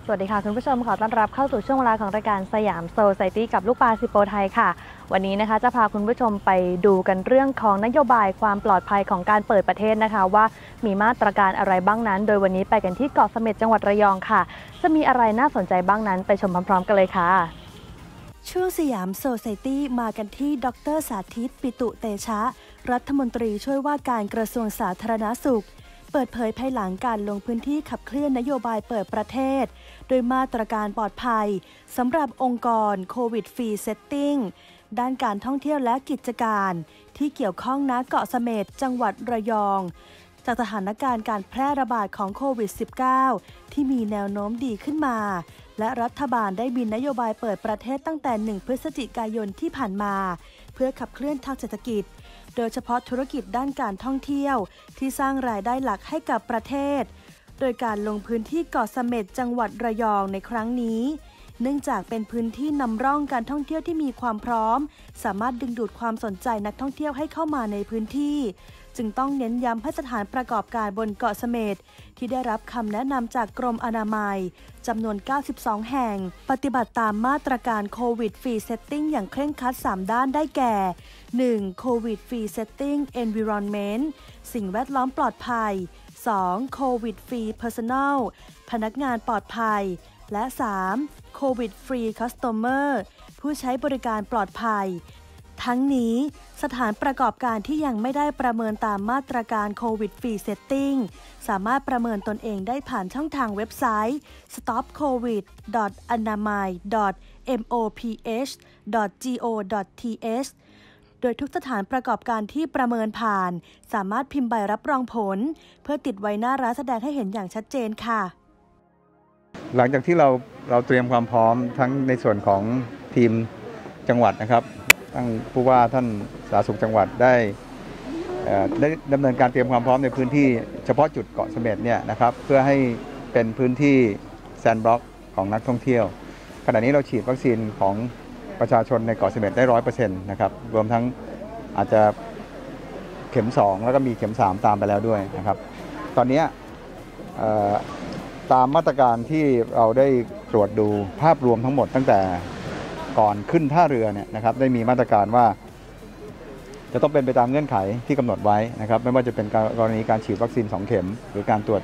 สวัสดีค่ะคุณผู้ชมขอต้อนรับเข้าสู่ช่วงเวลาของรายการสยามโซไซตี้กับลูกปลาซิโปไทยค่ะวันนี้นะคะจะพาคุณผู้ชมไปดูกันเรื่องของนโยบายความปลอดภัยของการเปิดประเทศนะคะว่ามีมาตรการอะไรบ้างนั้นโดยวันนี้ไปกันที่เกาะเสม็ดจังหวัดระยองค่ะจะมีอะไรน่าสนใจบ้างนั้นไปชมพร้อมๆกันเลยค่ะช่วงสยามโซไซตี้มากันที่ดร.สาธิตปิตุเตชะรัฐมนตรีช่วยว่าการกระทรวงสาธารณสุขเปิดเผยภายหลังการลงพื้นที่ขับเคลื่อนนโยบายเปิดประเทศโดยมาตรการปลอดภัยสำหรับองค์กรโควิดฟรีเซตติ้งด้านการท่องเที่ยวและกิจการที่เกี่ยวข้องณเกาะเสม็ดจังหวัดระยองจากสถานการณ์การแพร่ระบาดของโควิด -19 ที่มีแนวโน้มดีขึ้นมาและรัฐบาลได้มีนโยบายเปิดประเทศตั้งแต่ 1 พฤศจิกายนที่ผ่านมาเพื่อขับเคลื่อนทางเศรษฐกิจโดยเฉพาะธุรกิจด้านการท่องเที่ยวที่สร้างรายได้หลักให้กับประเทศโดยการลงพื้นที่เกาะเสม็ดจังหวัดระยองในครั้งนี้เนื่องจากเป็นพื้นที่นำร่องการท่องเที่ยวที่มีความพร้อมสามารถดึงดูดความสนใจนักท่องเที่ยวให้เข้ามาในพื้นที่จึงต้องเน้นย้ำให้สถานประกอบการบนเกาะเสม็ดที่ได้รับคำแนะนำจากกรมอนามัยจำนวน92แห่งปฏิบัติตามมาตรการโควิดฟรีเซตติ้งอย่างเคร่งครัด3ด้านได้แก่ 1. โควิดฟรีเซตติ้ง Environment สิ่งแวดล้อมปลอดภัย 2. โควิดฟรี Personal พนักงานปลอดภัยและ 3. โควิดฟรี Customer ผู้ใช้บริการปลอดภัยทั้งนี้สถานประกอบการที่ยังไม่ได้ประเมินตามมาตรการโควิดฟรีเซตติ้งสามารถประเมินตนเองได้ผ่านช่องทางเว็บไซต์ stopcovid.anamai.moph.go.th โดยทุกสถานประกอบการที่ประเมินผ่านสามารถพิมพ์ใบรับรองผลเพื่อติดไว้หน้าร้านแสดงให้เห็นอย่างชัดเจนค่ะหลังจากที่เราเตรียมความพร้อมทั้งในส่วนของทีมจังหวัดนะครับทั้งผู้ว่าท่านสาธารณสุขจังหวัดได้ดำเนินการเตรียมความพร้อมในพื้นที่เฉพาะจุดเกาะเสม็ดเนี่ยนะครับเพื่อให้เป็นพื้นที่แซนด์บ็อกซ์ของนักท่องเที่ยวขณะนี้เราฉีดวัคซีนของประชาชนในเกาะเสม็ดได้ 100% นะครับรวมทั้งอาจจะเข็ม2แล้วก็มีเข็ม3ตามไปแล้วด้วยนะครับตอนนี้ตามมาตรการที่เราได้ตรวจดูภาพรวมทั้งหมดตั้งแต่ก่อนขึ้นท่าเรือเนี่ยนะครับได้มีมาตรการว่าจะต้องเป็นไปตามเงื่อนไขที่กำหนดไว้นะครับไม่ว่าจะเป็นกรณีการฉีดวัคซีน2เข็มหรือการตรวจ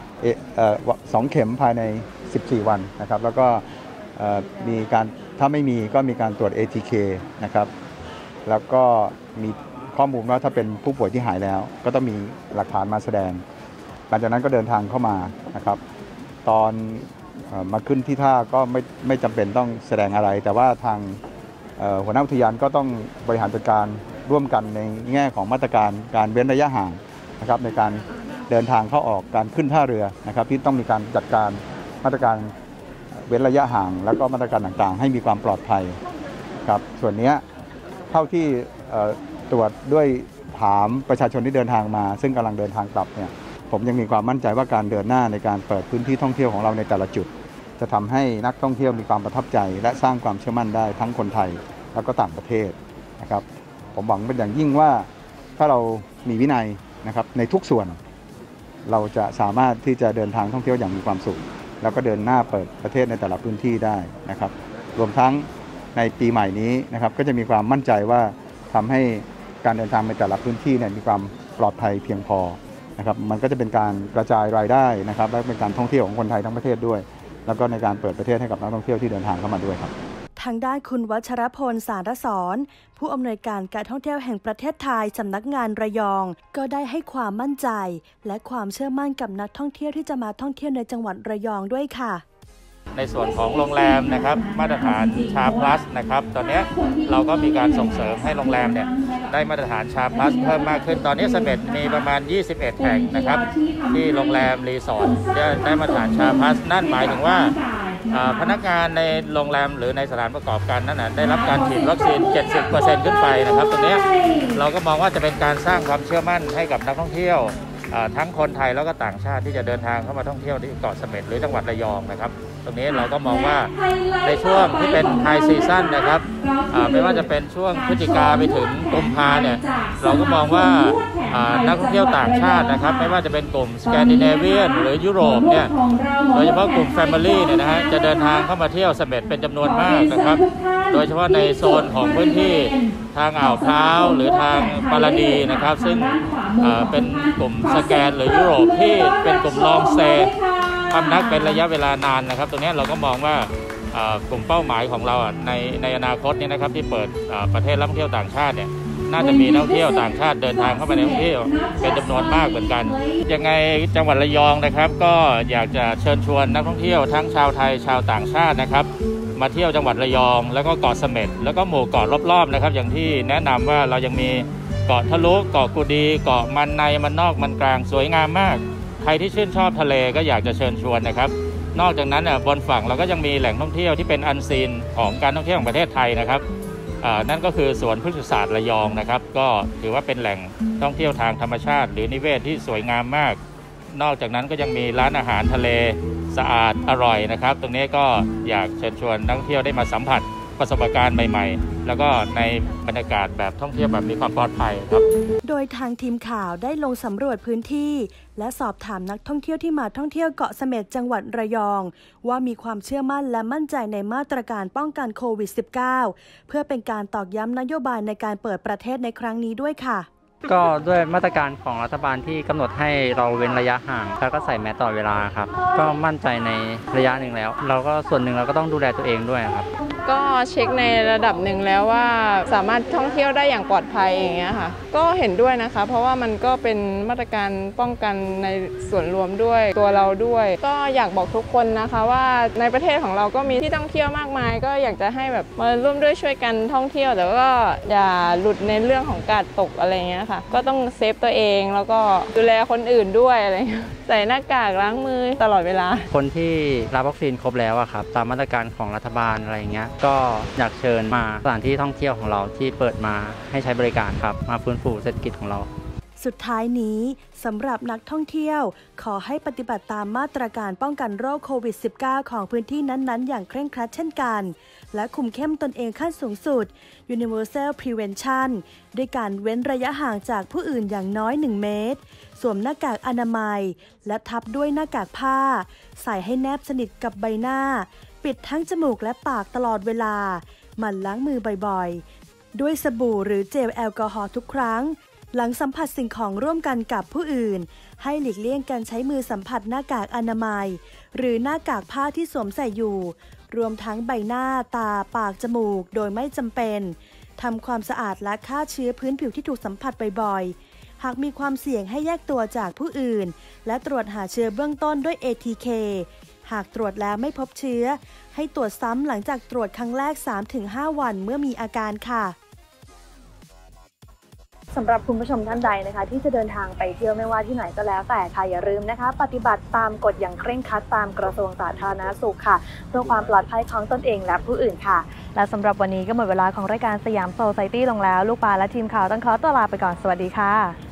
2เข็มภายใน14วันนะครับแล้วก็มีการถ้าไม่มีก็มีการตรวจ ATK นะครับแล้วก็มีข้อมูลว่าถ้าเป็นผู้ป่วยที่หายแล้วก็ต้องมีหลักฐานมาแสดงหลังจากนั้นก็เดินทางเข้ามานะครับตอนมาขึ้นที่ท่าก็ไม่จำเป็นต้องแสดงอะไรแต่ว่าทางหัวหน้าอุทยานก็ต้องบริหารจัดการร่วมกันในแง่ของมาตรการการเว้นระยะห่างนะครับในการเดินทางเข้าออกการขึ้นท่าเรือนะครับที่ต้องมีการจัดการมาตรการเว้นระยะห่างแล้วก็มาตรการต่างๆให้มีความปลอดภัยครับส่วนนี้เท่าที่ตรวจด้วยถามประชาชนที่เดินทางมาซึ่งกำลังเดินทางกลับเนี่ยผมยังมีความมั่นใจว่าการเดินหน้าในการเปิดพื้นที่ท่องเที่ยวของเราในแต่ละจุดจะทำให้นักท่องเที่ยวมีความประทับใจและสร้างความเชื่อมั่นได้ทั้งคนไทยแล้วก็ต่างประเทศนะครับผมหวังเป็นอย่างยิ่งว่าถ้าเรามีวินัยนะครับในทุกส่วนเราจะสามารถที่จะเดินทางท่องเที่ยวอย่างมีความสุขแล้วก็เดินหน้าเปิดประเทศในแต่ละพื้นที่ได้นะครับรวมทั้งในปีใหม่นี้นะครับก็จะมีความมั่นใจว่าทำให้การเดินทางในแต่ละพื้นที่เนี่ยมีความปลอดภัยเพียงพอนะครับมันก็จะเป็นการกระจายรายได้นะครับและเป็นการท่องเที่ยวของคนไทยทั้งประเทศด้วยแล้วก็ในการเปิดประเทศให้กับนักท่องเที่ยวที่เดินทางเข้ามาด้วยครับทางด้านคุณวัชรพล สารสอนผู้อำนวยการการท่องเที่ยวแห่งประเทศไทยสำนักงานระยองก็ได้ให้ความมั่นใจและความเชื่อมั่นกับนักท่องเที่ยวที่จะมาท่องเที่ยวในจังหวัดระยองด้วยค่ะในส่วนของโรงแรมนะครับมาตรฐานชา plus นะครับตอนนี้เราก็มีการส่งเสริมให้โรงแรมเนี่ยได้มาตรฐานชา plus เพิ่มมากขึ้นตอนนี้เสม็ดมีประมาณ21แห่งนะครับที่โรงแรมรีสอร์ทได้มาตรฐานชา plus นั่นหมายถึงว่าพนักงานในโรงแรมหรือในสถานประกอบการนั้นได้รับการฉีดวัคซีน 70% ขึ้นไปนะครับตรงนี้เราก็มองว่าจะเป็นการสร้างความเชื่อมั่นให้กับนักท่องเที่ยวทั้งคนไทยแล้วก็ต่างชาติที่จะเดินทางเข้ามาท่องเที่ยวที่เกาะเสม็ดหรือจังหวัดระยองนะครับตรงนี้เราก็มองว่าในช่วงที่เป็นไฮซีซั่นนะครับไม่ว่าจะเป็นช่วงพฤศจิกาไปถึงกุมภาเนี่ยเราก็มองว่านักท่องเที่ยวต่างชาตินะครับไม่ว่าจะเป็นกลุ่มสแกนดิเนเวียนหรือยุโรปเนี่ยโดยเฉพาะกลุ่มแฟมิลี่เนี่ยนะฮะจะเดินทางเข้ามาเที่ยวเสม็ดเป็นจำนวนมากนะครับโดยเฉพาะในโซนของพื้นที่ทางอ่าวพร้าวหรือทางปาราดีนะครับซึ่งเป็นกลุ่มสแกนหรือยุโรปที่เป็นกลุ่มลองสเตย์พำนักเป็นระยะเวลานานนะครับตรงนี้เราก็มองว่ากลุ่มเป้าหมายของเราในอนาคตนี้นะครับที่เปิดประเทศท่องเที่ยวต่างชาติเนี่ยน่าจะมีนักท่องเที่ยวต่างชาติเดินทางเข้ามาในท่องเที่ยวเป็นจำนวนมากเหมือนกันยังไงจังหวัดระยองนะครับก็อยากจะเชิญชวนนักท่องเที่ยวทั้งชาวไทยชาวต่างชาตินะครับมาเที่ยวจังหวัดระยองแล้วก็เกาะเสม็ดแล้วก็หมู่เกาะรอบๆนะครับอย่างที่แนะนำว่าเรายังมีเกาะทะลุเกาะกูดีเกาะมันในมันนอกมันกลางสวยงามมากใครที่ชื่นชอบทะเลก็อยากจะเชิญชวนนะครับนอกจากนั้นบนฝั่งเราก็ยังมีแหล่งท่องเที่ยวที่เป็นอันซีนของการท่องเที่ยวของประเทศไทยนะครับนั่นก็คือสวนพฤกษศาสตร์ระยองนะครับก็ถือว่าเป็นแหล่งท่องเที่ยวทางธรรมชาติหรือนิเวศที่สวยงามมากนอกจากนั้นก็ยังมีร้านอาหารทะเลสะอาดอร่อยนะครับตรงนี้ก็อยากเชิญชวนนักท่องเที่ยวได้มาสัมผัสประสบการณ์ใหม่ๆแล้วก็ในบรรยากาศแบบท่องเที่ยวแบบมีความปลอดภัยครับโดยทางทีมข่าวได้ลงสำรวจพื้นที่และสอบถามนักท่องเที่ยวที่มาท่องเที่ยวเกาะเสม็ดจังหวัดระยองว่ามีความเชื่อมั่นและมั่นใจในมาตรการป้องกันโควิด -19 เพื่อเป็นการตอกย้ำนโยบายในการเปิดประเทศในครั้งนี้ด้วยค่ะก็ด้วยมาตรการของรัฐบาลที่กำหนดให้เราเว้นระยะห่างแล้วก็ใส่แมสตลอดเวลาครับก็มั่นใจในระยะหนึ่งแล้วเราก็ส่วนหนึ่งเราก็ต้องดูแลตัวเองด้วยครับก็เช็คในระดับหนึ่งแล้วว่าสามารถท่องเที่ยวได้อย่างปลอดภัยอย่างเงี้ยค่ะก็เห็นด้วยนะคะเพราะว่ามันก็เป็นมาตรการป้องกันในส่วนรวมด้วยตัวเราด้วยก็อยากบอกทุกคนนะคะว่าในประเทศของเราก็มีที่ท่องเที่ยวมากมายก็อยากจะให้แบบมาร่วมด้วยช่วยกันท่องเที่ยวแต่ก็อย่าหลุดในเรื่องของการตกอะไรเงี้ยค่ะก็ต้องเซฟตัวเองแล้วก็ดูแลคนอื่นด้วยอะไรใส่หน้ากากล้างมือตลอดเวลาคนที่รับวัคซีนครบแล้วครับตามมาตรการของรัฐบาลอะไรเงี้ยก็อยากเชิญมาสถานที่ท่องเที่ยวของเราที่เปิดมาให้ใช้บริการครับมาฟื้นฟูเศรษฐกิจของเราสุดท้ายนี้สำหรับนักท่องเที่ยวขอให้ปฏิบัติตามมาตรการป้องกันโรคโควิด -19 ของพื้นที่นั้นๆอย่างเคร่งครัดเช่นกันและคุมเข้มตนเองขั้นสูงสุด Universal Prevention ด้วยการเว้นระยะห่างจากผู้อื่นอย่างน้อย1 เมตรสวมหน้ากากอนามัยและทับด้วยหน้ากากผ้าใส่ให้แนบสนิทกับใบหน้าปิดทั้งจมูกและปากตลอดเวลาหมั่นล้างมือบ่อยๆด้วยสบู่หรือเจลแอลกอฮอล์ทุกครั้งหลังสัมผัสสิ่งของร่วมกันกับผู้อื่นให้หลีกเลี่ยงการใช้มือสัมผัสหน้ากากอนามัยหรือหน้ากากผ้าที่สวมใส่อยู่รวมทั้งใบหน้าตาปากจมูกโดยไม่จำเป็นทำความสะอาดและฆ่าเชื้อพื้นผิวที่ถูกสัมผัสบ่อยๆหากมีความเสี่ยงให้แยกตัวจากผู้อื่นและตรวจหาเชื้อเบื้องต้นด้วย ATK หากตรวจแล้วไม่พบเชื้อให้ตรวจซ้ำหลังจากตรวจครั้งแรก 3-5 วันเมื่อมีอาการค่ะสำหรับคุณผู้ชมท่านใดนะคะที่จะเดินทางไปเที่ยวไม่ว่าที่ไหนก็แล้วแต่ค่ะอย่าลืมนะคะปฏิบัติตามกฎอย่างเคร่งครัดตามกระทรวงสาธารณสุขค่ะเพื่อความปลอดภัยของตนเองและผู้อื่นค่ะและสำหรับวันนี้ก็หมดเวลาของรายการสยามโซไซตี้ลงแล้วลูกปลาและทีมข่าวต้องขอตัวลาไปก่อนสวัสดีค่ะ